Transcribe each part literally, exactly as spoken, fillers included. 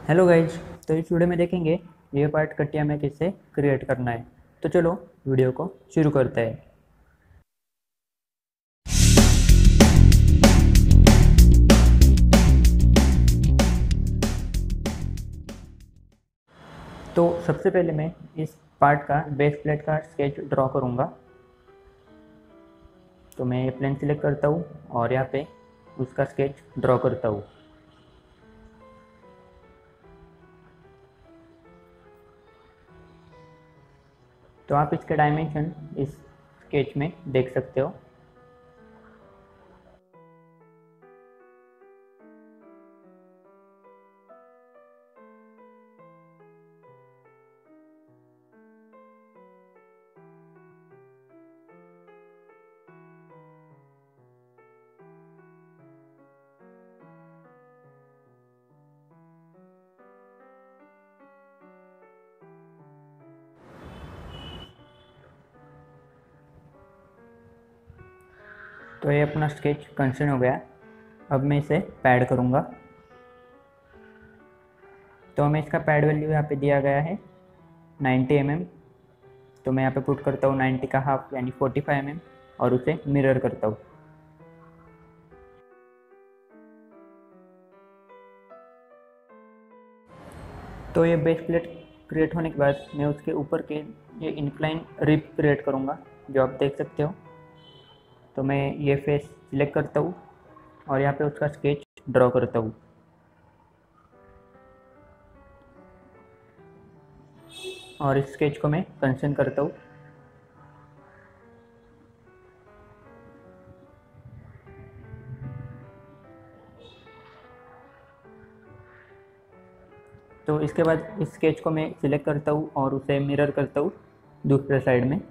Hello guys. तो इस video में देखेंगे ये पार्ट कटिया में कैसे क्रिएट करना है। तो चलो वीडियो को शुरू करते हैं। तो सबसे पहले मैं इस पार्ट का बेस प्लेट का स्केच ड्रॉ करूँगा। तो मैं ये प्लेन सिलेक्ट करता हूँ और यहाँ पे उसका स्केच ड्रॉ करता हूँ। तो आप इसके डायमेंशन इस स्केच में देख सकते हो। तो ये अपना स्केच कंसन हो गया। अब मैं इसे पैड करूँगा। तो हमें इसका पैड वैल्यू यहाँ पे दिया गया है नाइन्टी एम एम। तो मैं यहाँ पे पुट करता हूँ नाइन्टी का हाफ यानी फोर्टी फाइव एम एम और उसे मिरर करता हूँ। तो ये बेस प्लेट क्रिएट होने के बाद मैं उसके ऊपर के ये इंक्लाइन रिब क्रिएट करूँगा, जो आप देख सकते हो। तो मैं ये फेस सिलेक्ट करता हूँ और यहाँ पे उसका स्केच ड्रॉ करता हूँ। और इस स्केच को मैं कंसन करता हूँ। तो इसके बाद इस स्केच को मैं सिलेक्ट करता हूँ और उसे मिरर करता हूँ दूसरे साइड में।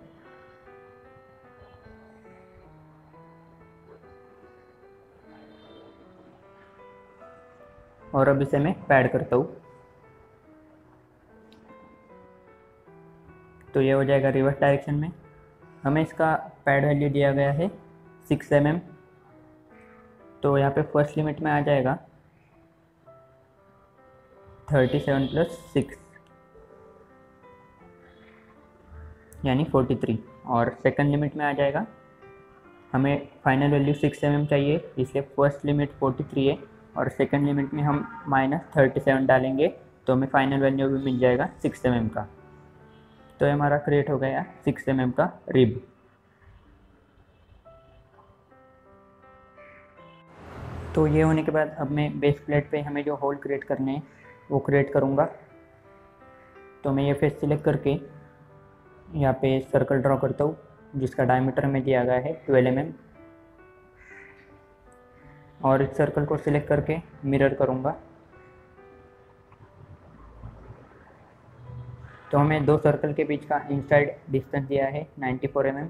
और अब इसे मैं पैड करता हूँ। तो ये हो जाएगा रिवर्स डायरेक्शन में। हमें इसका पैड वैल्यू दिया गया है सिक्स एम एम। तो यहाँ पे फर्स्ट लिमिट में आ जाएगा थर्टी सेवन प्लस सिक्स यानी फोर्टी थ्री। और सेकंड लिमिट में आ जाएगा, हमें final value six m m चाहिए, इसलिए फर्स्ट लिमिट फोर्टी थ्री है और सेकंड लिमिट में हम माइनस थर्टी सेवन डालेंगे तो हमें फाइनल वैल्यू भी मिल जाएगा सिक्स एम एम का। तो ये हमारा क्रिएट हो गया सिक्स एम एम का रिब। तो ये होने के बाद अब मैं बेस प्लेट पे हमें जो होल क्रिएट करने हैं वो क्रिएट करूँगा। तो मैं ये फेस सिलेक्ट करके यहाँ पे सर्कल ड्रॉ करता हूँ, जिसका डायमीटर में दिया गया है ट्वेल्व एम एम। और इस सर्कल को सिलेक्ट करके मिरर करूँगा। तो हमें दो सर्कल के बीच का इनसाइड डिस्टेंस दिया है नाइन्टी फोर एम एम।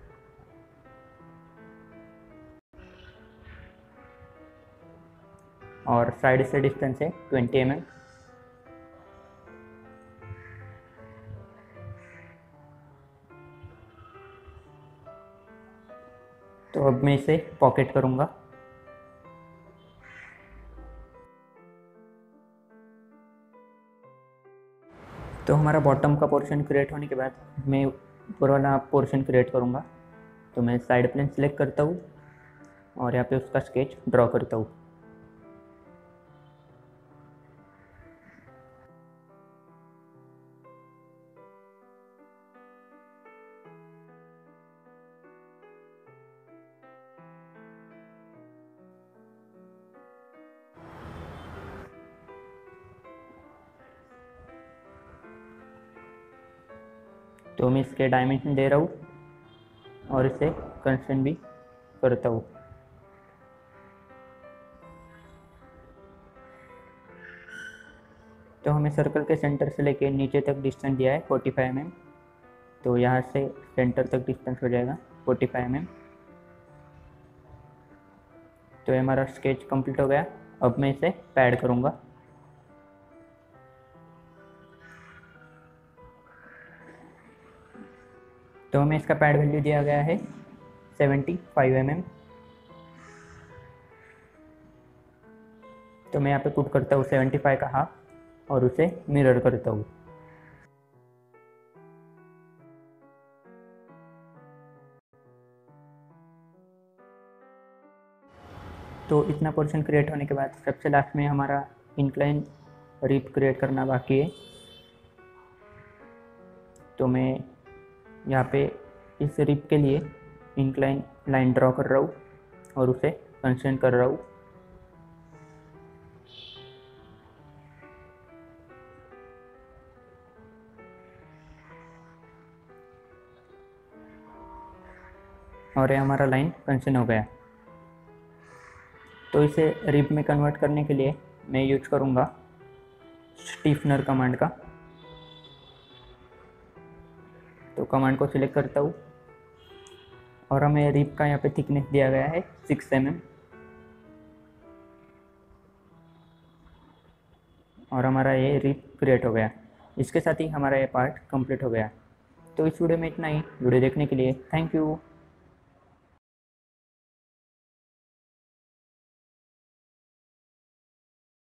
और साइड से डिस्टेंस है ट्वेंटी एम एम। तो अब मैं इसे पॉकेट करूँगा। तो हमारा बॉटम का पोर्शन क्रिएट होने के बाद मैं ऊपर वाला पोर्शन क्रिएट करूँगा। तो मैं साइड प्लेन सिलेक्ट करता हूँ और यहाँ पे उसका स्केच ड्रॉ करता हूँ। तो मैं इसके डायमेंशन दे रहा हूँ और इसे कंस्ट्रेंट भी करता हूँ। तो हमें सर्कल के सेंटर से लेके नीचे तक डिस्टेंस दिया है फोर्टी फाइव एम एम। तो यहाँ से सेंटर तक डिस्टेंस हो जाएगा फोर्टी फाइव एम एम। तो ये हमारा स्केच कंप्लीट हो गया। अब मैं इसे पैड करूँगा। तो हमें इसका पैड वैल्यू दिया गया है सेवेंटी फाइव एम एम। तो मैं यहाँ पे पुट करता हूँ सेवेंटी फाइव का हाफ और उसे मिरर करता हूँ। तो इतना पोर्शन क्रिएट होने के बाद सबसे लास्ट में हमारा इंक्लाइन रिप क्रिएट करना बाकी है। तो मैं यहाँ पे इस रिप के लिए इंक्लाइन लाइन ड्रॉ कर रहा हूँ और उसे कंस्ट्रेंट कर रहा हूँ। और ये हमारा लाइन कंस्ट्रेंट हो गया। तो इसे रिप में कन्वर्ट करने के लिए मैं यूज करूँगा स्टीफनर कमांड का। तो कमांड को सिलेक्ट करता हूँ और हमें रिप का यहाँ पे थिकनेस दिया गया है सिक्स एम एम और हमारा ये रिप क्रिएट हो गया। इसके साथ ही हमारा ये पार्ट कंप्लीट हो गया। तो इस वीडियो में इतना ही। वीडियो देखने के लिए थैंक यू।